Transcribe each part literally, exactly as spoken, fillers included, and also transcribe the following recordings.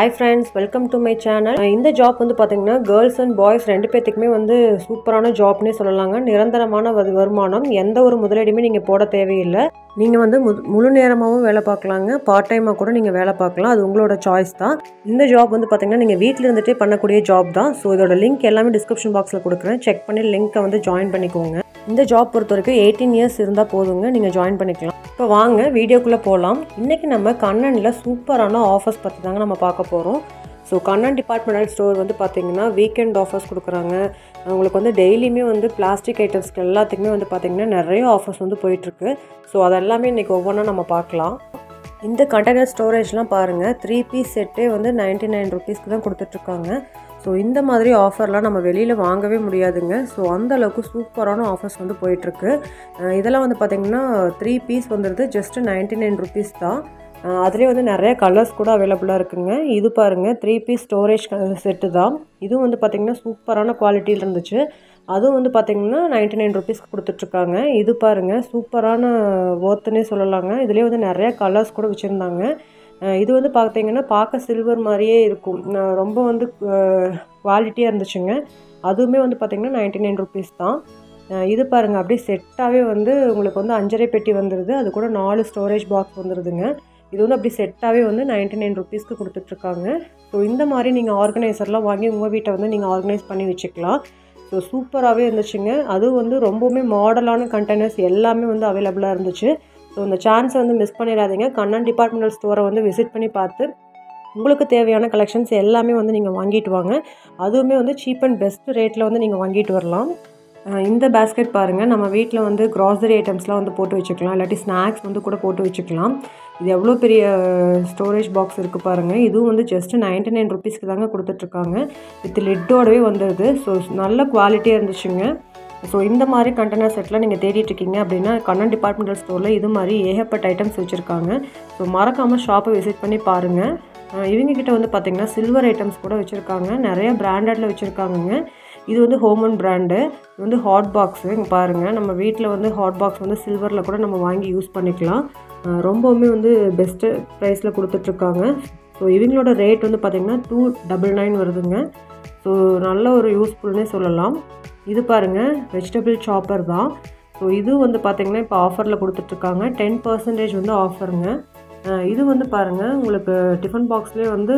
Hi friends, welcome to my channel. இந்த job வந்து பாத்தீங்கன்னா girls and boys ரெண்டு பேத்துக்குமே வந்து சூப்பரான ஜாப்னே சொல்லலாங்க. நிரந்தரமான வருமானம், எந்த ஒரு முதலீடுமே நீங்க போட தேவையில்லை. நீங்க வந்து முழு நேரமாவும் வேலை பார்க்கலாங்க, பார்ட் டைமா கூட நீங்க வேலை பார்க்கலாம். அது உங்களோட சாய்ஸ் தான். இந்த ஜாப் வந்து பாத்தீங்கன்னா நீங்க வீட்ல இருந்துட்டே பண்ணக்கூடிய ஜாப் தான். சோ இதோட லிங்க் எல்லாமே டிஸ்கிரிப்ஷன் பாக்ஸ்ல கொடுக்கிறேன். செக் பண்ணி லிங்கை வந்து ஜாயின் பண்ணிக்கோங்க. இந்த ஜாப் பொறுத்த வரைக்கும் எயிட்டீன் இயர்ஸ் இருந்தால் போதுங்க, நீங்கள் ஜாயின் பண்ணிக்கலாம். இப்போ வாங்க வீடியோக்குள்ளே போகலாம். இன்றைக்கி நம்ம கண்ணனில் சூப்பரான ஆஃபர்ஸ் பற்றி தாங்க நம்ம பார்க்க போகிறோம். ஸோ கண்ணன் டிபார்ட்மெண்டல் ஸ்டோர் வந்து பார்த்திங்கன்னா வீக்கெண்ட் ஆஃபர்ஸ் கொடுக்குறாங்க. உங்களுக்கு வந்து டெய்லியுமே வந்து பிளாஸ்டிக் ஐட்டம்ஸ்க்கு எல்லாத்துக்குமே வந்து பார்த்திங்கன்னா நிறைய ஆஃபர்ஸ் வந்து போயிட்டுருக்கு. ஸோ அதெல்லாமே இன்றைக்கி ஒவ்வொன்றா நம்ம பார்க்கலாம். இந்த கண்டெய்னர் ஸ்டோரேஜ்லாம் பாருங்கள், த்ரீ பீஸ் செட்டே வந்து நைன்ட்டி நைன் ருபீஸ்க்கு தான் கொடுத்துட்ருக்காங்க. ஸோ இந்த மாதிரி ஆஃபர்லாம் நம்ம வெளியில் வாங்கவே முடியாதுங்க. ஸோ அந்தளவுக்கு சூப்பரான ஆஃபர்ஸ் வந்து போயிட்டுருக்கு. இதெல்லாம் வந்து பார்த்திங்கன்னா த்ரீ பீஸ் வந்துடுது ஜஸ்ட்டு நைன்ட்டி நைன் ருபீஸ் தான். அதுலேயே வந்து நிறைய கலர்ஸ் கூட அவைலபிளாக இருக்குங்க. இது பாருங்கள், த்ரீ பீஸ் ஸ்டோரேஜ் செட்டு தான். இதுவும் வந்து பார்த்திங்கன்னா சூப்பரான குவாலிட்டியில் இருந்துச்சு. அதுவும் வந்து பார்த்திங்கன்னா நைன்ட்டி நைன் ருபீஸ்க்கு கொடுத்துட்ருக்காங்க. இது பாருங்கள், சூப்பரான ஒர்த்துன்னே சொல்லலாங்க. இதுலேயே வந்து நிறைய கலர்ஸ் கூட வச்சுருந்தாங்க. இது வந்து பார்த்திங்கன்னா பார்க்க சில்வர் மாதிரியே இருக்கும், ரொம்ப வந்து குவாலிட்டியாக இருந்துச்சுங்க. அதுவுமே வந்து பார்த்திங்கன்னா நைன்ட்டி நைன் ருபீஸ் தான். இது பாருங்கள், அப்படியே செட்டாகவே வந்து உங்களுக்கு வந்து அஞ்சரை பெட்டி வந்துடுது. அது கூட நாலு ஸ்டோரேஜ் பாக்ஸ் வந்துடுதுங்க. இது வந்து அப்படி செட்டாகவே வந்து நைன்ட்டி நைன் ருபீஸ்க்கு கொடுத்துட்ருக்காங்க. ஸோ இந்த மாதிரி நீங்கள் ஆர்கனைசர்லாம் வாங்கி உங்கள் வீட்டை வந்து நீங்கள் ஆர்கனைஸ் பண்ணி வச்சுக்கலாம். ஸோ சூப்பராகவே இருந்துச்சுங்க. அதுவும் வந்து ரொம்பவுமே மாடலான கண்டெய்னர்ஸ் எல்லாமே வந்து அவைலபிளாக இருந்துச்சு. ஸோ இந்த சான்ஸை வந்து மிஸ் பண்ணிடாதீங்க. கண்ணன் டிபார்ட்மெண்டல் ஸ்டோரை வந்து விசிட் பண்ணி பார்த்து உங்களுக்கு தேவையான கலெக்ஷன்ஸ் எல்லாமே வந்து நீங்கள் வாங்கிட்டு வாங்க. அதுவுமே வந்து சீப் அண்ட் பெஸ்ட் ரேட்டில் வந்து நீங்கள் வாங்கிட்டு வரலாம். இந்த பேஸ்கெட் பாருங்கள், நம்ம வீட்டில் வந்து க்ராசரி ஐட்டம்ஸ்லாம் வந்து போட்டு வச்சுக்கலாம், இல்லாட்டி ஸ்நாக்ஸ் வந்து கூட போட்டு வச்சுக்கலாம். இது எவ்வளோ பெரிய ஸ்டோரேஜ் பாக்ஸ் இருக்குது பாருங்கள். இதுவும் வந்து ஜஸ்ட்டு நைன்ட்டி நைன் ருபீஸ்க்கு தாங்க கொடுத்துட்ருக்காங்க. வித் லிட்டோடவே வந்துடுது. ஸோ நல்ல குவாலிட்டியாக இருந்துச்சுங்க. ஸோ இந்த மாதிரி கண்டெய்னர் செட்டில் நீங்கள் தேடிட்டுருக்கீங்க அப்படின்னா கண்ணன் டிபார்ட்மெண்டல் ஸ்டோரில் இது மாதிரி ஏகப்பட்ட ஐட்டம்ஸ் வச்சுருக்காங்க. ஸோ மறக்காமல் ஷாப்பை விசிட் பண்ணி பாருங்கள். இவங்கக்கிட்ட வந்து பார்த்திங்கன்னா சில்வர் ஐட்டம்ஸ் கூட வச்சுருக்காங்க. நிறைய பிராண்டடில் வச்சுருக்காங்கங்க. இது வந்து ஹோமன் பிராண்டு. இது வந்து ஹாட் பாக்ஸு. இங்கே பாருங்கள், நம்ம வீட்டில் வந்து ஹாட் பாக்ஸ் வந்து சில்வரில் கூட நம்ம வாங்கி யூஸ் பண்ணிக்கலாம். ரொம்பவுமே வந்து பெஸ்ட்டு ப்ரைஸில் கொடுத்துட்ருக்காங்க. ஸோ இவங்களோட ரேட் வந்து பார்த்திங்கன்னா டூ டபுள் நைன் வருதுங்க. ஸோ நல்ல ஒரு யூஸ்ஃபுல்னே சொல்லலாம். இது பாருங்கள், வெஜிடபிள் சாப்பர் தான். ஸோ இது வந்து பார்த்திங்கன்னா இப்போ ஆஃபரில் கொடுத்துட்ருக்காங்க. டென் பர்சன்டேஜ் வந்து ஆஃபருங்க. இது வந்து பாருங்கள், உங்களுக்கு டிஃபன் பாக்ஸ்லேயே வந்து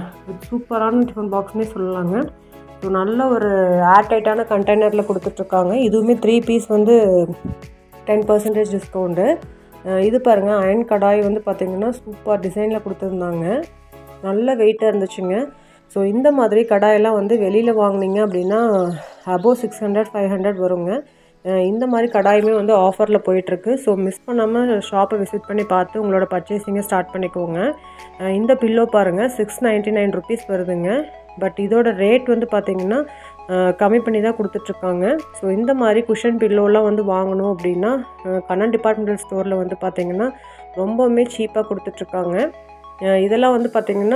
சூப்பரான டிஃபன் பாக்ஸ்னே சொல்லலாங்க. ஸோ நல்ல ஒரு ஏர்டைட்டான கண்டெய்னரில் கொடுத்துட்ருக்காங்க. இதுவுமே த்ரீ பீஸ் வந்து டென் பர்சன்டேஜ் டிஸ்கவுண்ட்டு. இது பாருங்கள், அயன் கடாய் வந்து பார்த்திங்கன்னா சூப்பர் டிசைனில் கொடுத்துருந்தாங்க. நல்ல வெயிட்டாக இருந்துச்சுங்க. ஸோ இந்த மாதிரி கடாயெல்லாம் வந்து வெளியில் வாங்கினீங்க அப்படின்னா above six hundred five hundred வருங்க. இந்த மாதிரி கடாயுமே வந்து ஆஃபரில் போயிட்டுருக்கு. ஸோ மிஸ் பண்ணாமல் ஷாப்பை விசிட் பண்ணி பார்த்து உங்களோட பர்ச்சேசிங்கை ஸ்டார்ட் பண்ணிக்கோங்க. இந்த பில்லோ பாருங்கள், சிக்ஸ் நைன்ட்டி நைன் ருபீஸ் வருதுங்க. பட் இதோட ரேட் வந்து பார்த்திங்கன்னா கம்மி பண்ணி தான் கொடுத்துட்ருக்காங்க. ஸோ இந்த மாதிரி குஷன் பில்லோலாம் வந்து வாங்கணும் அப்படின்னா கண்ணன் டிபார்ட்மெண்டல் ஸ்டோரில் வந்து பார்த்திங்கன்னா ரொம்பவுமே சீப்பாக கொடுத்துட்ருக்காங்க. இதெல்லாம் வந்து பார்த்திங்கன்னா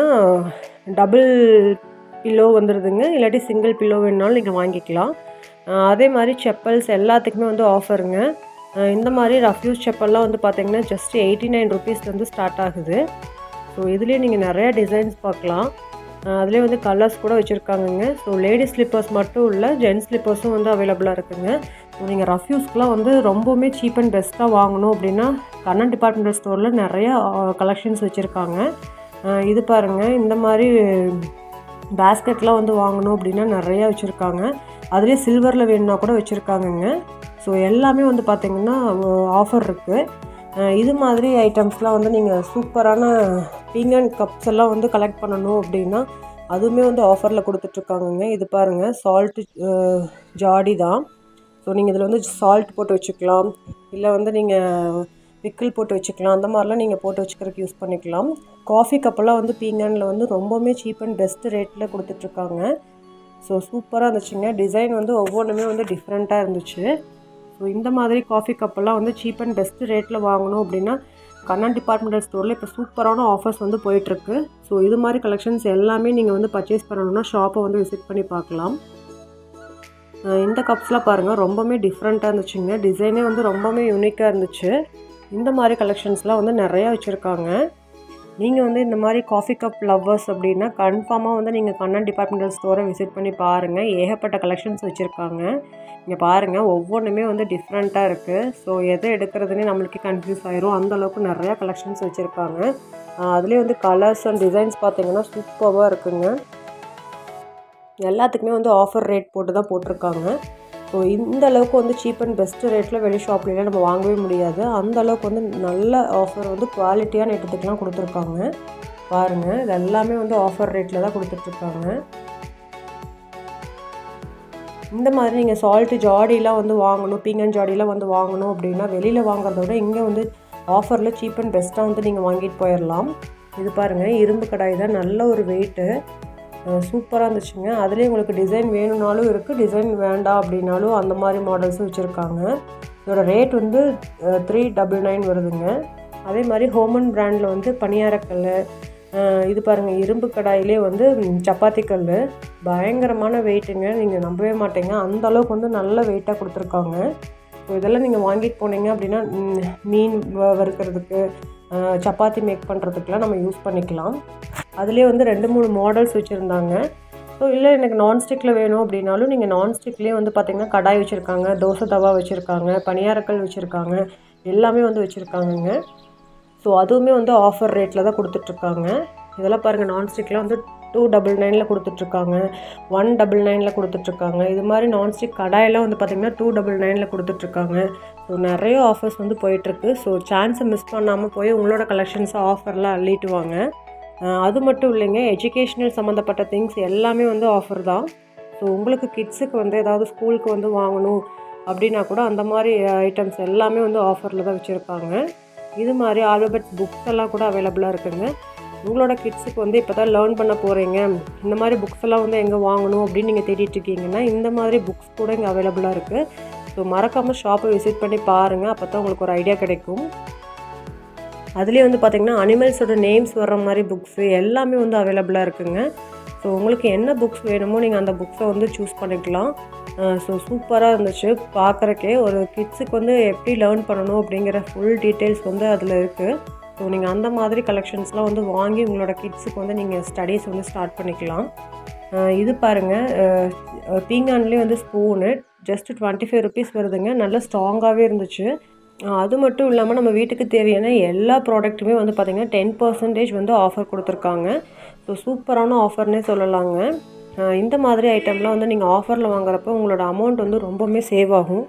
டபுள் பில்லோ வந்துடுதுங்க, இல்லாட்டி சிங்கிள் பில்லோ வேணுனாலும் நீங்கள் வாங்கிக்கலாம். அதே மாதிரி செப்பல்ஸ் எல்லாத்துக்குமே வந்து ஆஃபருங்க. இந்த மாதிரி ரஃப்யூஸ் செப்பல்லாம் வந்து பார்த்திங்கன்னா ஜஸ்ட் எயிட்டி நைன் ருபீஸ்லேருந்து ஸ்டார்ட் ஆகுது. ஸோ இதுலேயே நீங்கள் நிறையா டிசைன்ஸ் பார்க்கலாம். அதுலேயே வந்து கலர்ஸ் கூட வச்சுருக்காங்கங்க. ஸோ லேடிஸ் ஸ்லிப்பர்ஸ் மட்டும் இல்லை, ஜென்ஸ் ஸ்லிப்பர்ஸும் வந்து அவைலபிளாக இருக்குங்க. ஸோ நீங்கள் ரஃப்யூஸ்க்குலாம் வந்து ரொம்பவுமே சீப் அண்ட் பெஸ்ட்டாக வாங்கணும் அப்படின்னா கண்ணன் டிபார்ட்மெண்டல் ஸ்டோரில் நிறையா கலெக்ஷன்ஸ் வச்சுருக்காங்க. இது பாருங்கள், இந்த மாதிரி பேஸ்கெட்லாம் வந்து வாங்கணும் அப்படின்னா நிறையா வச்சுருக்காங்க. அதுலேயே சில்வரில் வேணுன்னா கூட வச்சுருக்காங்கங்க. ஸோ எல்லாமே வந்து பார்த்திங்கன்னா ஆஃபர் இருக்குது. இது மாதிரி ஐட்டம்ஸ்லாம் வந்து நீங்கள் சூப்பரான பீங்கன் கப்ஸ் எல்லாம் வந்து கலெக்ட் பண்ணணும் அப்படின்னா அதுவுமே வந்து ஆஃபரில் கொடுத்துட்ருக்காங்கங்க. இது பாருங்கள், சால்ட்டு ஜாடி தான். ஸோ நீங்கள் இதில் வந்து சால்ட் போட்டு வச்சுக்கலாம், இல்லை வந்து நீங்கள் பிக்கிள் போட்டு வச்சுக்கலாம். அந்த மாதிரிலாம் நீங்கள் போட்டு வச்சுக்கிறதுக்கு யூஸ் பண்ணிக்கலாம். காஃபி கப்பெல்லாம் வந்து பீங்கனில் வந்து ரொம்பவுமே சீப் அண்ட் பெஸ்ட் ரேட்டில் கொடுத்துட்ருக்காங்க. ஸோ சூப்பராக இருந்துச்சுங்க. டிசைன் வந்து ஒவ்வொன்றுமே வந்து டிஃப்ரெண்ட்டாக இருந்துச்சு. ஸோ இந்த மாதிரி காஃபி கப்பெல்லாம் வந்து சீப் அண்ட் பெஸ்ட் ரேட்டில் வாங்கணும் அப்படின்னா கண்ணன் டிபார்ட்மெண்டல் ஸ்டோரில் இப்போ சூப்பரான ஆஃபர்ஸ் வந்து போயிட்டுருக்கு. ஸோ இது மாதிரி கலெக்ஷன்ஸ் எல்லாமே நீங்கள் வந்து பர்ச்சேஸ் பண்ணணுன்னா ஷாப்பை வந்து விசிட் பண்ணி பார்க்கலாம். இந்த கப்ஸ்லாம் பாருங்கள், ரொம்பவுமே டிஃப்ரெண்ட்டாக இருந்துச்சுங்க. டிசைனே வந்து ரொம்பவுமே யூனிக்காக இருந்துச்சு. இந்த மாதிரி கலெக்ஷன்ஸ்லாம் வந்து நிறையா வச்சுருக்காங்க. நீங்கள் வந்து இந்த மாதிரி காஃபி கப் லவ்வர்ஸ் அப்படின்னா கன்ஃபார்மாக வந்து நீங்கள் கண்ணன் டிபார்ட்மெண்டல் ஸ்டோரை விசிட் பண்ணி பாருங்கள். ஏகப்பட்ட கலெக்ஷன்ஸ் வச்சுருக்காங்க. இங்கே பாருங்கள், ஒவ்வொன்றுமே வந்து டிஃப்ரெண்ட்டாக இருக்குது. ஸோ எதை எடுக்கிறதுனே நம்மளுக்கே கன்ஃபியூஸ் ஆயிரும். அந்தளவுக்கு நிறையா கலெக்ஷன்ஸ் வச்சுருக்காங்க. அதுலேயே வந்து கலர்ஸ் அண்ட் டிசைன்ஸ் பார்த்திங்கன்னா சூப்பராக இருக்குங்க. எல்லாத்துக்குமே வந்து ஆஃபர் ரேட் போட்டு தான் போட்டிருக்காங்க. ஸோ இந்த அளவுக்கு வந்து சீப் அண்ட் பெஸ்ட்டு ரேட்டில் வெளி ஷாப்லாம் நம்ம வாங்கவே முடியாது. அந்த அளவுக்கு வந்து நல்ல ஆஃபர் வந்து குவாலிட்டியான ஐட்டத்துக்கெலாம் கொடுத்துருக்காங்க. பாருங்கள், இது எல்லாமே வந்து ஆஃபர் ரேட்டில் தான் கொடுத்துட்ருக்காங்க. இந்த மாதிரி நீங்கள் சால்ட்டு ஜாடிலாம் வந்து வாங்கணும், பீங்கன் ஜாடிலாம் வந்து வாங்கணும் அப்படின்னா வெளியில் வாங்குறத விட இங்கே வந்து ஆஃபரில் சீப் அண்ட் பெஸ்ட்டாக வந்து நீங்கள் வாங்கிட்டு போயிடலாம். இது பாருங்கள், இரும்பு கடாய் தான், நல்ல ஒரு வெயிட்டு, சூப்பராக இருந்துச்சுங்க. அதுலேயே உங்களுக்கு டிசைன் வேணும்னாலும் இருக்குது, டிசைன் வேண்டாம் அப்படின்னாலும் அந்த மாதிரி மாடல்ஸும் வச்சுருக்காங்க. இதோட ரேட் வந்து த்ரீ டபுள் நைன் வருதுங்க. அதே மாதிரி ஹோமன் பிராண்டில் வந்து பனியாரக்கல், இது பாருங்கள், இரும்பு கடாயிலே வந்து சப்பாத்தி கல், பயங்கரமான வெயிட்டுங்க. நீங்கள் நம்பவே மாட்டீங்க, அந்த அளவுக்கு வந்து நல்ல வெயிட்டாக கொடுத்துருக்காங்க. ஸோ இதெல்லாம் நீங்கள் வாங்கிட்டு போனீங்க அப்படின்னா மீன் வறுக்கிறதுக்கு, சப்பாத்தி மேக் பண்ணுறதுக்குலாம் நம்ம யூஸ் பண்ணிக்கலாம். அதுலேயே வந்து ரெண்டு மூணு மாடல்ஸ் வச்சுருந்தாங்க. ஸோ இல்லை எனக்கு நான்ஸ்டிக்கில் வேணும் அப்படின்னாலும் நீங்கள் நான்ஸ்டிக்லேயே வந்து பார்த்திங்கன்னா கடாய் வச்சுருக்காங்க, தோசை தவா வச்சுருக்காங்க, பனியாரக்கல் வச்சுருக்காங்க, எல்லாமே வந்து வச்சுருக்காங்கங்க. ஸோ அதுவுமே வந்து ஆஃபர் ரேட்டில் தான் கொடுத்துட்ருக்காங்க. இதெல்லாம் பாருங்கள், நான்ஸ்டிக்கில் வந்து டூ டபுள் நைனில் கொடுத்துட்ருக்காங்க, ஒன் டபுள் நைனில் கொடுத்துட்ருக்காங்க. இது மாதிரி நான்ஸ்டிக் கடாயெல்லாம் வந்து பார்த்திங்கன்னா டூ டபுள் நைனில் கொடுத்துட்ருக்காங்க. ஸோ நிறைய ஆஃபர்ஸ் வந்து போயிட்டுருக்கு. ஸோ சான்ஸை மிஸ் பண்ணாமல் போய் உங்களோட கலெக்ஷன்ஸை ஆஃபர்லாம் அள்ளிட்டு வாங்க. அது மட்டும் இல்லைங்க, எஜுகேஷ்னல் சம்மந்தப்பட்ட திங்ஸ் எல்லாமே வந்து ஆஃபர் தான். ஸோ உங்களுக்கு கிட்ஸுக்கு வந்து ஏதாவது ஸ்கூலுக்கு வந்து வாங்கணும் அப்படின்னா கூட அந்த மாதிரி ஐட்டம்ஸ் எல்லாமே வந்து ஆஃபரில் தான் வச்சுருக்காங்க. இது மாதிரி ஆல்பபெட்ஸ் புக்ஸ் எல்லாம் கூட அவைலபிளாக இருக்குங்க. உங்களோட கிட்ஸுக்கு வந்து இப்போ தான் லேர்ன் பண்ண போகிறீங்க, இந்த மாதிரி புக்ஸ் எல்லாம் வந்து எங்கே வாங்கணும் அப்படின்னு நீங்கள் தேடிட்டு இருக்கீங்கன்னா இந்த மாதிரி புக்ஸ் கூட இங்கே அவைலபிளாக இருக்குது. ஸோ மறக்காமல் ஷாப்பை விசிட் பண்ணி பாருங்கள், அப்போ தான் உங்களுக்கு ஒரு ஐடியா கிடைக்கும். அதுலேயே வந்து பார்த்திங்கன்னா அனிமல்ஸோட நேம்ஸ் வர்ற மாதிரி புக்ஸு எல்லாமே வந்து அவைலபிளாக இருக்குங்க. ஸோ உங்களுக்கு என்ன புக்ஸ் வேணுமோ நீங்கள் அந்த புக்ஸை வந்து சூஸ் பண்ணிக்கலாம். ஸோ சூப்பராக இருந்துச்சு பார்க்குறக்கே. ஒரு கிட்ஸுக்கு வந்து எப்படி லேர்ன் பண்ணணும் அப்படிங்கிற ஃபுல் டீட்டெயில்ஸ் வந்து அதில் இருக்குது. ஸோ நீங்கள் அந்த மாதிரி கலெக்ஷன்ஸ்லாம் வந்து வாங்கி உங்களோட கிட்ஸுக்கு வந்து நீங்கள் ஸ்டடீஸ் வந்து ஸ்டார்ட் பண்ணிக்கலாம். இது பாருங்கள், பீங்கான்லேயே வந்து spoon just twenty five rupees வருதுங்க. நல்லா ஸ்ட்ராங்காகவே இருந்துச்சு. அது மட்டும் இல்லாமல் நம்ம வீட்டுக்கு தேவையான எல்லா ப்ராடக்ட்டுமே வந்து பார்த்திங்கன்னா டென் பர்சன்டேஜ் வந்து ஆஃபர் கொடுத்துருக்காங்க. ஸோ சூப்பரான ஆஃபர்னே சொல்லலாங்க. இந்த மாதிரி ஐட்டம்லாம் வந்து நீங்கள் ஆஃபரில் வாங்குறப்போ உங்களோட அமௌண்ட் வந்து ரொம்பவுமே சேவ் ஆகும்.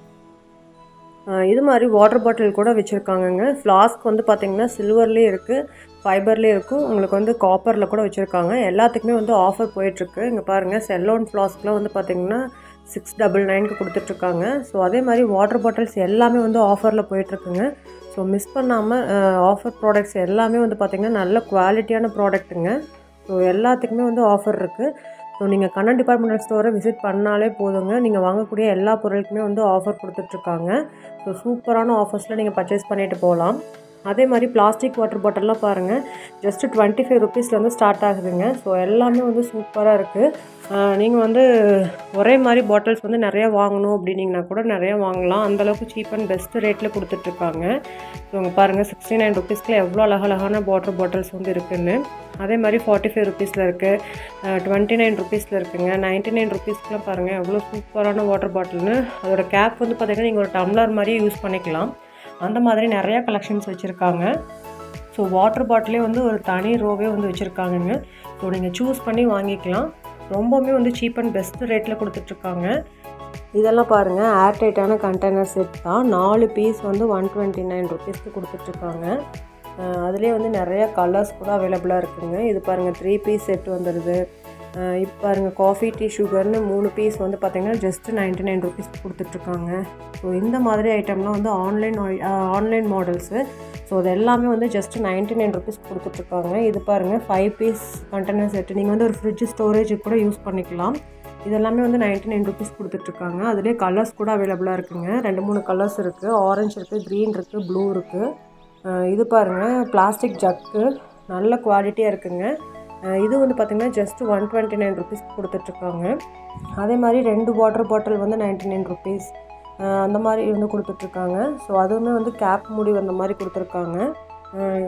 இது மாதிரி வாட்டர் பாட்டில் கூட வச்சுருக்காங்கங்க. ஃப்ளாஸ்க் வந்து பார்த்திங்கன்னா சில்வர்லேயே இருக்குது, ஃபைபர்லேயே இருக்கும், உங்களுக்கு வந்து காப்பரில் கூட வச்சுருக்காங்க. எல்லாத்துக்குமே வந்து ஆஃபர் போயிட்டுருக்கு. இங்கே பாருங்கள், செல்லோன் ஃப்ளாஸ்க்லாம் வந்து பார்த்திங்கன்னா சிக்ஸ் டபுள் நைனுக்கு கொடுத்துட்ருக்காங்க. ஸோ அதே மாதிரி வாட்டர் பாட்டில்ஸ் எல்லாமே வந்து ஆஃபரில் போயிட்டுருக்குங்க. ஸோ மிஸ் பண்ணாமல் ஆஃபர் ப்ராடக்ட்ஸ் எல்லாமே வந்து பார்த்திங்கன்னா நல்ல குவாலிட்டியான ப்ராடக்ட்டுங்க. ஸோ எல்லாத்துக்குமே வந்து ஆஃபர் இருக்குது. ஸோ நீங்கள் கண்ணன் டிபார்ட்மெண்டல் ஸ்டோரை விசிட் பண்ணாலே போதுங்க, நீங்கள் வாங்கக்கூடிய எல்லா பொருளுக்குமே வந்து ஆஃபர் கொடுத்துட்ருக்காங்க. ஸோ சூப்பரான ஆஃபர்ஸில் நீங்கள் பர்ச்சேஸ் பண்ணிட்டு போகலாம். அதே மாதிரி பிளாஸ்டிக் வாட்டர் பாட்டில்லாம் பாருங்கள், ஜஸ்ட்டு டுவெண்ட்டி ஃபைவ் ருபீஸ்லேருந்து ஸ்டார்ட் ஆகுதுங்க. ஸோ எல்லாமே வந்து சூப்பராக இருக்குது. நீங்கள் வந்து ஒரே மாதிரி பாட்டில்ஸ் வந்து நிறையா வாங்கணும் அப்படின்னிங்கன்னா கூட நிறையா வாங்கலாம். அந்தளவுக்கு சீப் அண்ட் பெஸ்ட் ரேட்டில் கொடுத்துட்ருக்காங்க. ஸோ இங்கே பாருங்கள், சிக்ஸ்டி நைன் ருபீஸ்க்கு எவ்வளோ அழகழகான வாட்டர் பாட்டில்ஸ் வந்து இருக்குதுன்னு. அதே மாதிரி ஃபார்ட்டி ஃபைவ் ருபீஸில் இருக்குது, டுவெண்ட்டி நைன் ருபீஸில் இருக்குங்க, நைன்ட்டி நைன் ருபீஸ்க்குலாம் பாருங்கள் எவ்வளோ சூப்பரான வாட்டர் பாட்டில்னு. அதோட கேப் வந்து பார்த்திங்கன்னா நீங்கள் ஒரு டம்ளர் மாதிரியே யூஸ் பண்ணிக்கலாம். அந்த மாதிரி நிறையா கலெக்ஷன்ஸ் வச்சுருக்காங்க. ஸோ வாட்டர் பாட்டிலே வந்து ஒரு தனி ரோவே வந்து வச்சுருக்காங்கங்க. ஸோ நீங்கள் சூஸ் பண்ணி வாங்கிக்கலாம். ரொம்பவுமே வந்து சீப் அண்ட் பெஸ்ட் ரேட்டில் கொடுத்துட்ருக்காங்க. இதெல்லாம் பாருங்கள், ஏர்டைட்டான கண்டெய்னர் செட் தான். நாலு பீஸ் வந்து ஒன் டுவெண்ட்டி நைன் ருபீஸ்க்கு கொடுத்துட்ருக்காங்க. அதுலேயே வந்து நிறையா கலர்ஸ் கூட அவைலபிளாக இருக்குதுங்க. இது பாருங்கள், த்ரீ பீஸ் செட் வந்துடுது. இப்போ பாருங்கள், காஃபி டீ சுகர்னு மூணு பீஸ் வந்து பார்த்திங்கன்னா ஜஸ்ட்டு நைன்ட்டி நைன் ருபீஸ் கொடுத்துட்ருக்காங்க. ஸோ இந்த மாதிரி ஐட்டம்லாம் வந்து ஆன்லைன் ஆன்லைன் மாடல்ஸு. ஸோ அது எல்லாமே வந்து ஜஸ்ட்டு நைன்ட்டி நைன் ருபீஸ் கொடுத்துட்ருக்காங்க. இது பாருங்கள், ஃபைவ் பீஸ் கண்டெய்னர் செட்டு, நீங்கள் வந்து ஒரு ஃப்ரிட்ஜ் ஸ்டோரேஜுக்கு கூட யூஸ் பண்ணிக்கலாம். இதெல்லாமே வந்து நைன்ட்டி நைன் ருபீஸ் கொடுத்துட்ருக்காங்க. அதுலேயே கலர்ஸ் கூட அவைலபிளாக இருக்குதுங்க. ரெண்டு மூணு கலர்ஸ் இருக்குது, ஆரஞ்சு இருக்குது, க்ரீன் இருக்குது, ப்ளூ இருக்குது. இது பாருங்கள், பிளாஸ்டிக் ஜக்கு, நல்ல குவாலிட்டியாக இருக்குதுங்க. இது வந்து பார்த்திங்கன்னா just one twenty nine rupees கொடுத்துட்ருக்காங்க. அதே மாதிரி ரெண்டு வாட்டர் பாட்டில் வந்து நைன்ட்டி நைன் ருபீஸ் அந்த மாதிரி வந்து கொடுத்துட்ருக்காங்க. ஸோ அதுவுமே வந்து கேப் மூடி வந்த மாதிரி கொடுத்துருக்காங்க.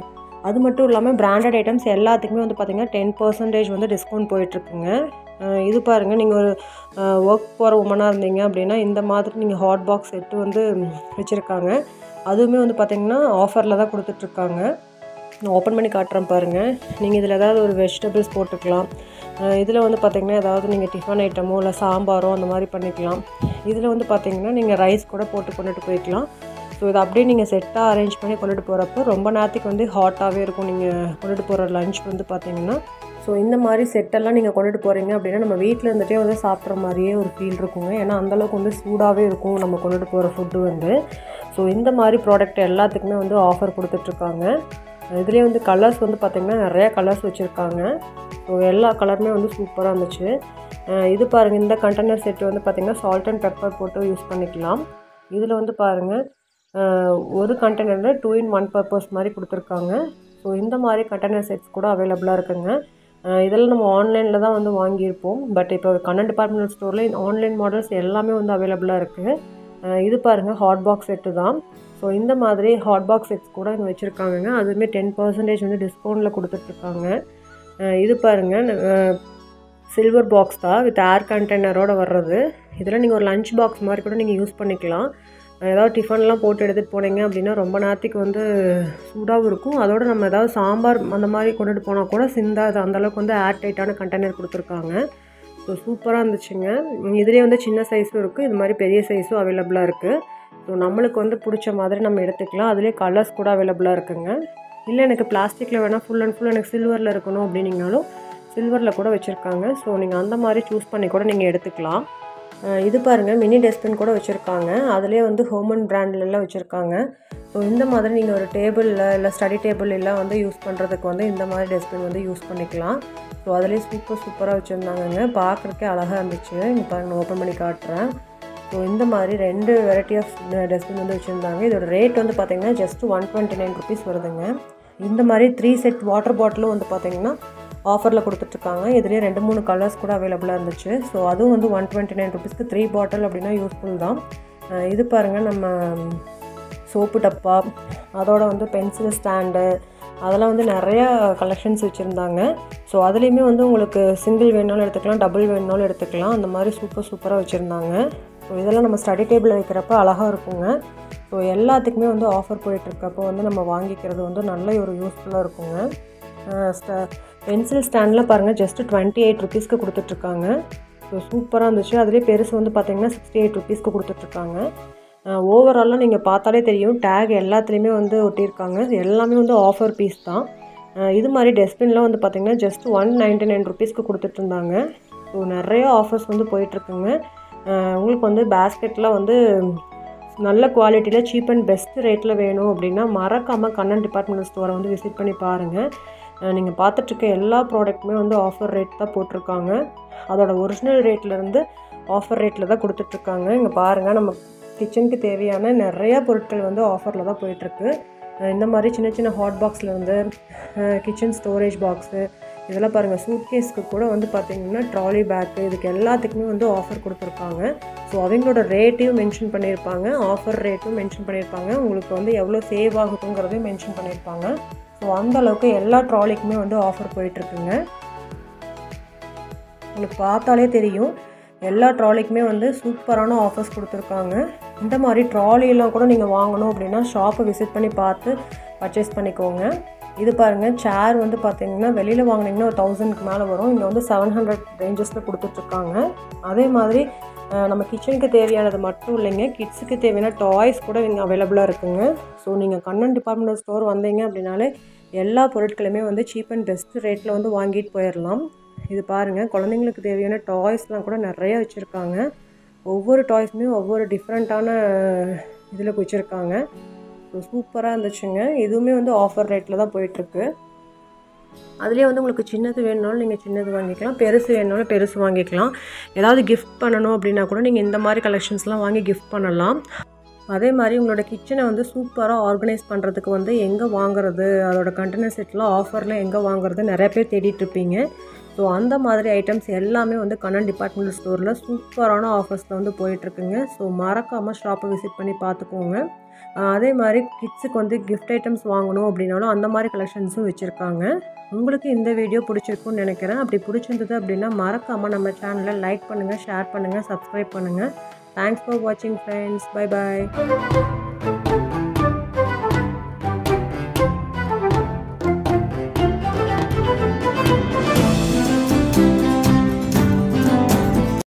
அது மட்டும் இல்லாமல் பிராண்டட் ஐட்டம்ஸ் எல்லாத்துக்குமே வந்து பார்த்திங்கன்னா டென் பர்சன்டேஜ் வந்து டிஸ்கவுண்ட் போயிட்டுருக்குங்க. இது பாருங்கள், நீங்கள் ஒரு ஒர்க் போகிற உமனாக இருந்தீங்க அப்படின்னா இந்த மாதிரி நீங்கள் ஹாட் பாக்ஸ் செட்டு வந்து வச்சுருக்காங்க. அதுவுமே வந்து பார்த்திங்கன்னா ஆஃபரில் தான் கொடுத்துட்ருக்காங்க. நான் ஓப்பன் பண்ணி காட்டுறேன் பாருங்கள். நீங்கள் இதில் ஏதாவது ஒரு வெஜிடபிள்ஸ் போட்டுக்கலாம். இதில் வந்து பார்த்திங்கன்னா ஏதாவது நீங்கள் டிஃபன் ஐட்டமோ இல்லை சாம்பாரோ அந்த மாதிரி பண்ணிக்கலாம். இதில் வந்து பார்த்திங்கன்னா நீங்கள் ரைஸ் கூட போட்டு கொண்டுட்டு போய்க்கலாம். ஸோ இதை அப்படியே நீங்கள் செட்டாக அரேஞ்ச் பண்ணி கொண்டுட்டு போகிறப்போ ரொம்ப நேரத்துக்கு வந்து ஹாட்டாகவே இருக்கும். நீங்கள் கொண்டுட்டு போகிற லஞ்ச் வந்து பார்த்திங்கன்னா ஸோ இந்த மாதிரி செட்டெல்லாம் நீங்கள் கொண்டுட்டு போகிறீங்க அப்படின்னா நம்ம வீட்டில் இருந்துகிட்டே வந்து சாப்பிட்ற மாதிரியே ஒரு ஃபீல் இருக்குங்க. ஏன்னா அந்தளவுக்கு வந்து சூடாகவே இருக்கும் நம்ம கொண்டுட்டு போகிற ஃபுட்டு வந்து. ஸோ இந்த மாதிரி ப்ராடக்ட் எல்லாத்துக்குமே வந்து ஆஃபர் கொடுத்துட்ருக்காங்க. இதுலேயே வந்து கலர்ஸ் வந்து பார்த்திங்கன்னா நிறையா கலர்ஸ் வச்சுருக்காங்க. ஸோ எல்லா கலருமே வந்து சூப்பராக இருந்துச்சு. இது பாருங்கள், இந்த கண்டெய்னர் செட்டு வந்து பார்த்திங்கன்னா சால்ட் அண்ட் பெப்பர் போட்டு யூஸ் பண்ணிக்கலாம். இதில் வந்து பாருங்கள் ஒரு கண்டெய்னரில் டூ இன் ஒன் பர்பஸ் மாதிரி கொடுத்துருக்காங்க. ஸோ இந்த மாதிரி கண்டெய்னர் செட்ஸ் கூட அவைலபிளாக இருக்குங்க. இதெல்லாம் நம்ம ஆன்லைனில் தான் வந்து வாங்கியிருப்போம். பட் இப்போ கண்ணன் டிபார்ட்மெண்டல் ஸ்டோரில் ஆன்லைன் மாடல்ஸ் எல்லாமே வந்து அவைலபிளாக இருக்குது. இது பாருங்கள் ஹாட் பாக்ஸ் செட்டு தான். ஸோ இந்த மாதிரி ஹாட் பாக்ஸ் செட்ஸ் கூட இங்கே வச்சுருக்காங்கங்க. அதுவுமே டென் பர்சன்டேஜ் வந்து டிஸ்கவுண்ட்டில் கொடுத்துட்ருக்காங்க. இது பாருங்கள் சில்வர் பாக்ஸ் தான் வித் ஏர் கண்டெய்னரோடு வர்றது. இதில் நீங்கள் ஒரு லஞ்ச் பாக்ஸ் மாதிரி கூட நீங்கள் யூஸ் பண்ணிக்கலாம். ஏதாவது டிஃபன்லாம் போட்டு எடுத்துகிட்டு போனீங்க அப்படின்னா ரொம்ப நேரத்துக்கு வந்து சூடாகவும் இருக்கும். அதோடு நம்ம ஏதாவது சாம்பார் அந்த மாதிரி கொண்டுட்டு போனால் கூட சிந்தாது, அந்தளவுக்கு வந்து ஏர் டைட்டான கண்டெய்னர் கொடுத்துருக்காங்க. ஸோ சூப்பராக இருந்துச்சுங்க. இதுலேயே வந்து சின்ன சைஸும் இருக்குது, இது மாதிரி பெரிய சைஸும் அவைலபிளாக இருக்குது. ஸோ நம்மளுக்கு வந்து பிடிச்ச மாதிரி நம்ம எடுத்துக்கலாம். அதுலேயே கலர்ஸ் கூட அவைலபிளாக இருக்குங்க. இல்லை எனக்கு பிளாஸ்டிக்கில் வேணால் ஃபுல் அண்ட் ஃபுல் எனக்கு சில்வரில் இருக்கணும் அப்படின்னீங்கனாலும் சில்வரில் கூட வச்சுருக்காங்க. ஸோ நீங்கள் அந்த மாதிரி சூஸ் பண்ணி கூட நீங்கள் எடுத்துக்கலாம். இது பாருங்கள் மினி டஸ்ட்பின் கூட வச்சுருக்காங்க. அதிலே வந்து ஹோமன் பிராண்ட்லலாம் வச்சுருக்காங்க. ஸோ இந்த மாதிரி நீங்கள் ஒரு டேபிளில் இல்லை ஸ்டடி டேபிள் எல்லாம் வந்து யூஸ் பண்ணுறதுக்கு வந்து இந்த மாதிரி டஸ்ட்பின் வந்து யூஸ் பண்ணிக்கலாம். ஸோ அதிலே சூப்பர் சூப்பராக வச்சுருந்தாங்கங்க. பார்க்குறக்கே அழகாக இருந்துச்சு. இங்கே பாருங்கள், நான் ஓப்பன் பண்ணி காட்டுறேன். ஸோ இந்த மாதிரி ரெண்டு வெரைட்டி ஆஃப் டஸ்ட்பின் வந்து வச்சுருந்தாங்க. இதோட ரேட் வந்து பார்த்திங்கன்னா just one twenty nine rupees வருதுங்க. இந்த மாதிரி த்ரீ செட் வாட்டர் பாட்டிலும் வந்து பார்த்திங்கன்னா ஆஃபரில் கொடுத்துட்ருக்காங்க. இதுலேயே ரெண்டு மூணு கலர்ஸ் கூட அவைலபிளாக இருந்துச்சு. ஸோ அதுவும் வந்து ஒன் டுவெண்ட்டி நைன் ருபீஸ்க்கு த்ரீ பாட்டில் அப்படின்னா யூஸ்ஃபுல் தான். இது பாருங்கள், நம்ம சோப்பு டப்பா, அதோட வந்து பென்சில் ஸ்டாண்டு, அதெல்லாம் வந்து நிறையா கலெக்ஷன்ஸ் வச்சுருந்தாங்க. ஸோ அதுலேயுமே வந்து உங்களுக்கு சிங்கிள் வேணுனாலும் எடுத்துக்கலாம், டபுள் வேணுனாலும் எடுத்துக்கலாம். அந்த மாதிரி சூப்பர் சூப்பராக வச்சுருந்தாங்க. ஸோ இதெல்லாம் நம்ம ஸ்டடி டேபிள் வைக்கிறப்ப அழகாக இருக்குங்க. ஸோ எல்லாத்துக்குமே வந்து ஆஃபர் போயிட்டுருக்கப்போ வந்து நம்ம வாங்கிக்கிறது வந்து நல்ல ஒரு யூஸ்ஃபுல்லாக இருக்குங்க. ஸ்ட பென்சில் ஸ்டாண்டில் பாருங்கள் ஜஸ்ட்டு டுவெண்ட்டி எயிட் ருபீஸ்க்கு கொடுத்துட்ருக்காங்க. ஸோ சூப்பராக இருந்துச்சு. அதிலே பெருசு வந்து பார்த்திங்கன்னா சிக்ஸ்டி எயிட் ருபீஸ்க்கு கொடுத்துட்ருக்காங்க. ஓவராலாக நீங்கள் பார்த்தாலே தெரியும், டேக் எல்லாத்துலேயுமே வந்து ஒட்டியிருக்காங்க. எல்லாமே வந்து ஆஃபர் பீஸ் தான். இது மாதிரி டஸ்ட்பின்லாம் வந்து பார்த்திங்கன்னா ஜஸ்ட் ஒன் நைன்ட்டி நைன் ருபீஸ்க்கு கொடுத்துட்ருந்தாங்க. ஸோ நிறையா ஆஃபர்ஸ் வந்து போயிட்டுருக்குங்க. உங்களுக்கு வந்து பேஸ்கெட்லாம் வந்து நல்ல குவாலிட்டியில் சீப் அண்ட் பெஸ்ட் ரேட்டில் வேணும் அப்படின்னா மறக்காமல் கண்ணன் டிபார்ட்மெண்டல் ஸ்டோரை வந்து விசிட் பண்ணி பாருங்கள். நீங்கள் பார்த்துட்ருக்க எல்லா ப்ராடக்ட்டுமே வந்து ஆஃபர் ரேட் தான் போட்டிருக்காங்க. அதோட ஒரிஜினல் ரேட்லேருந்து ஆஃபர் ரேட்டில் தான் கொடுத்துட்ருக்காங்க. இங்கே பாருங்கள், நம்ம கிச்சனுக்கு தேவையான நிறையா பொருட்கள் வந்து ஆஃபரில் தான் போயிட்டுருக்கு. இந்த மாதிரி சின்ன சின்ன ஹாட் பாக்ஸ்லேருந்து கிச்சன் ஸ்டோரேஜ் பாக்ஸு, இதெல்லாம் பாருங்கள் சூட்கேஸ்க்கு கூட வந்து பார்த்திங்கன்னா ட்ராலி பேக்கு, இதுக்கு எல்லாத்துக்குமே வந்து ஆஃபர் கொடுத்துருக்காங்க. ஸோ அவங்களோட ரேட்டையும் மென்ஷன் பண்ணியிருப்பாங்க, ஆஃபர் ரேட்டும் மென்ஷன் பண்ணியிருப்பாங்க, உங்களுக்கு வந்து எவ்வளோ சேவ் ஆகுதுங்கிறதையும் மென்ஷன் பண்ணியிருப்பாங்க. ஸோ அந்தளவுக்கு எல்லா ட்ராலிக்குமே வந்து ஆஃபர் போயிட்டுருக்குங்க. உங்களுக்கு பார்த்தாலே தெரியும், எல்லா ட்ராலிக்குமே வந்து சூப்பரான ஆஃபர்ஸ் கொடுத்துருக்காங்க. இந்த மாதிரி ட்ராலியெல்லாம் கூட நீங்கள் வாங்கணும் அப்படின்னா ஷாப்பை விசிட் பண்ணி பார்த்து பர்ச்சேஸ் பண்ணிக்கோங்க. இது பாருங்கள், சேர் வந்து பார்த்திங்கன்னா வெளியில் வாங்கினீங்கன்னா ஒரு தௌசண்ட்க்கு மேலே வரும். இங்கே வந்து செவன் ஹண்ட்ரட் ரேஞ்சஸில் கொடுத்துட்ருக்காங்க. அதே மாதிரி நம்ம கிச்சனுக்கு தேவையானது மட்டும் இல்லைங்க, கிட்ஸுக்கு தேவையான டாய்ஸ் கூட இங்கே அவைலபிளாக இருக்குங்க. ஸோ நீங்கள் கண்ணன் டிபார்ட்மெண்டல் ஸ்டோர் வந்தீங்க அப்படின்னாலே எல்லா பொருட்களுமே வந்து சீப் அண்ட் பெஸ்ட் ரேட்டில் வந்து வாங்கிட்டு போயிடலாம். இது பாருங்கள், குழந்தைங்களுக்கு தேவையான டாய்ஸ்லாம் கூட நிறையா வச்சுருக்காங்க. ஒவ்வொரு டாய்ஸுமே ஒவ்வொரு டிஃப்ரெண்ட்டான இதில் வச்சுருக்காங்க. ஸோ சூப்பராக இருந்துச்சுங்க. இதுவுமே வந்து ஆஃபர் ரேட்டில் தான் போயிட்டுருக்கு. அதுலேயே வந்து உங்களுக்கு சின்னது வேணுனாலும் நீங்கள் சின்னது வாங்கிக்கலாம், பெருசு வேணுனாலும் பெருசு வாங்கிக்கலாம். ஏதாவது கிஃப்ட் பண்ணணும் அப்படின்னா கூட நீங்கள் இந்த மாதிரி கலெக்ஷன்ஸ்லாம் வாங்கி கிஃப்ட் பண்ணலாம். அதே மாதிரி உங்களோட கிச்சனை வந்து சூப்பராக ஆர்கனைஸ் பண்ணுறதுக்கு வந்து எங்கே வாங்குறது, அதோட கண்டெய்னர் செட்லாம் ஆஃபரில் எங்கே வாங்குறது நிறைய பேர் தேடிட்டுருப்பீங்க. ஸோ அந்த மாதிரி ஐட்டம்ஸ் எல்லாமே வந்து கண்ணன் டிபார்ட்மெண்டல் ஸ்டோரில் சூப்பரான ஆஃபர்ஸில் வந்து போயிட்டுருக்குங்க. ஸோ மறக்காமல் ஷாப்பை விசிட் பண்ணி பார்த்துக்கோங்க. அதே மாதிரி கிட்ஸுக்கு வந்து கிஃப்ட் ஐட்டம்ஸ் வாங்கணும் அப்படின்னாலும் அந்த மாதிரி கலெக்ஷன்ஸும் வச்சுருக்காங்க. உங்களுக்கு இந்த வீடியோ பிடிச்சிருக்குன்னு நினைக்கிறேன். அப்படி பிடிச்சிருந்தது அப்படின்னா மறக்காமல் நம்ம சேனலை லைக் பண்ணுங்கள், ஷேர் பண்ணுங்கள், சப்ஸ்கிரைப் பண்ணுங்கள். தேங்க்ஸ் ஃபார் வாட்சிங் ஃப்ரெண்ட்ஸ். பை பாய்.